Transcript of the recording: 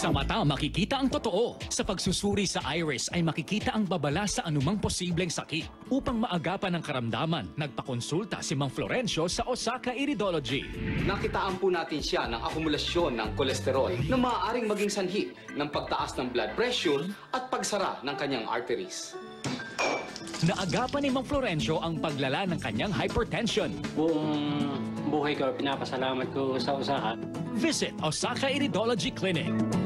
Sa mata makikita ang totoo. Sa pagsusuri sa iris ay makikita ang babala sa anumang posibleng sakit. Upang maagapan ang karamdaman, nagpakonsulta si Mang Florencio sa Osaka Iridology. Nakitaan po natin siya ng akumulasyon ng kolesterol na maaaring maging sanhi ng pagtaas ng blood pressure at pagsara ng kanyang arteries. Naagapan ni Mang Florencio ang paglala ng kanyang hypertension. Buong buhay ko, pinapasalamat ko sa Osaka. Visit Osaka Iridology Clinic.